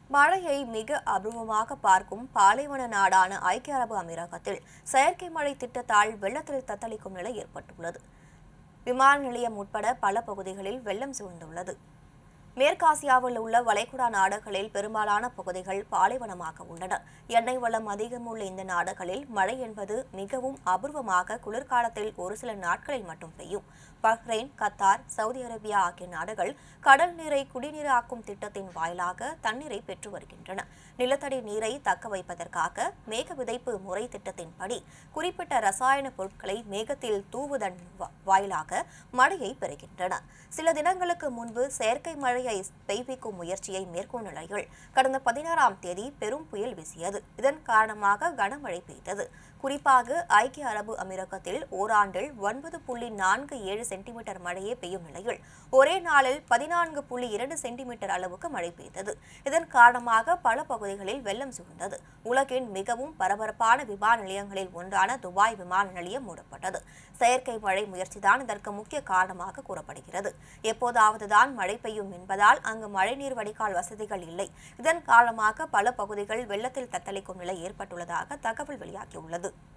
மழையை மிக அபூர்வமாக பார்க்கும் பாலைவன நாடான ஐக்கிய அரபு அமீரகத்தில் செயற்கை மழை திட்டத்தால் வெள்ளத்தில் தத்தளிக்கும் நிலை ஏற்பட்டுள்ளது. விமான நிலையம் உட்பட பல பகுதிகளில் வெள்ளம் சூழ்ந்துள்ளது. மேற்காசியாவில் உள்ள வளைகுடா நாடுகளில் பெரும்பாலான பகுதிகள் பாலைவனமாக உள்ளன. எண்ணெய் வளம் அதிகம் உள்ள இந்த நாடுகளில் மழை என்பது மிகவும் அபூர்வமாக குளிர்காலத்தில் ஒரு சில நாட்களில் மட்டும் பெய்யும். பஹ்ரைன், கத்தார், சவுதி அரேபியா ஆகிய நாடுகள் கடல் நீரை குடிநீராக்கும் திட்டத்தின் வாயிலாக தண்ணீரை பெற்று வருகின்றன. நிலத்தடி நீரை தக்க வைப்பதற்காக மேக விதைப்பு முறை திட்டத்தின்படி குறிப்பிட்ட ரசாயன பொருட்களை மேகத்தில் தூவுதன் வாயிலாக மழையை பெறுகின்றன. சில தினங்களுக்கு முன்பு செயற்கை மழையை பெய்விக்கும் முயற்சியை மேற்கொண்ட நிலையில் கடந்த 16ஆம் தேதி பெரும் புயல் வீசியது. இதன் காரணமாக கனமழை பெய்தது. குறிப்பாக ஐக்கிய அரபு அமீரகத்தில் ஓராண்டில் 9.47 சென்டிமீட்டர் மழையே பெய்யும் நிலையில் ஒரே நாளில் 14.2 சென்டிமீட்டர் அளவுக்கு மழை பெய்தது. இதன் காரணமாக பல பகுதிகளில் வெள்ளம் சூழ்ந்தது. உலகின் மிகவும் பரபரப்பான விமான நிலையங்களில் ஒன்றான துபாய் விமான நிலையம் மூடப்பட்டது. செயற்கை மழை முயற்சிதான் இதற்கு முக்கிய காரணமாக கூறப்படுகிறது. எப்போதாவதுதான் மழை பெய்யும் என்பதால் அங்கு மழைநீர் வடிகால் வசதிகள் இல்லை. இதன் காரணமாக பல பகுதிகள் வெள்ளத்தில் தத்தளிக்கும் நிலை ஏற்பட்டுள்ளதாக தகவல் வெளியாகியுள்ளது.